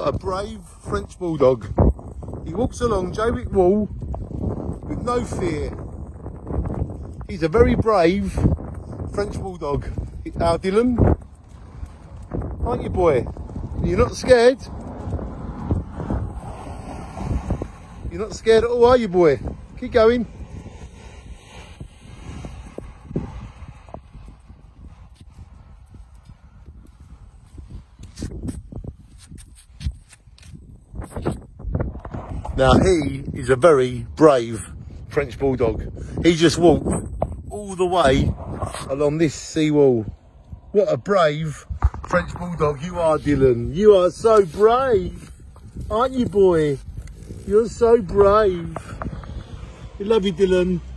What a brave French bulldog. He walks along Jowick Wall with no fear. He's a very brave French bulldog. Our Dylan, aren't you, boy? You're not scared? You're not scared at all, are you, boy? Keep going. Now he is a very brave French bulldog. He just walked all the way along this seawall. What a brave French bulldog you are, Dylan. You are so brave, aren't you, boy? You're so brave. We love you, Dylan.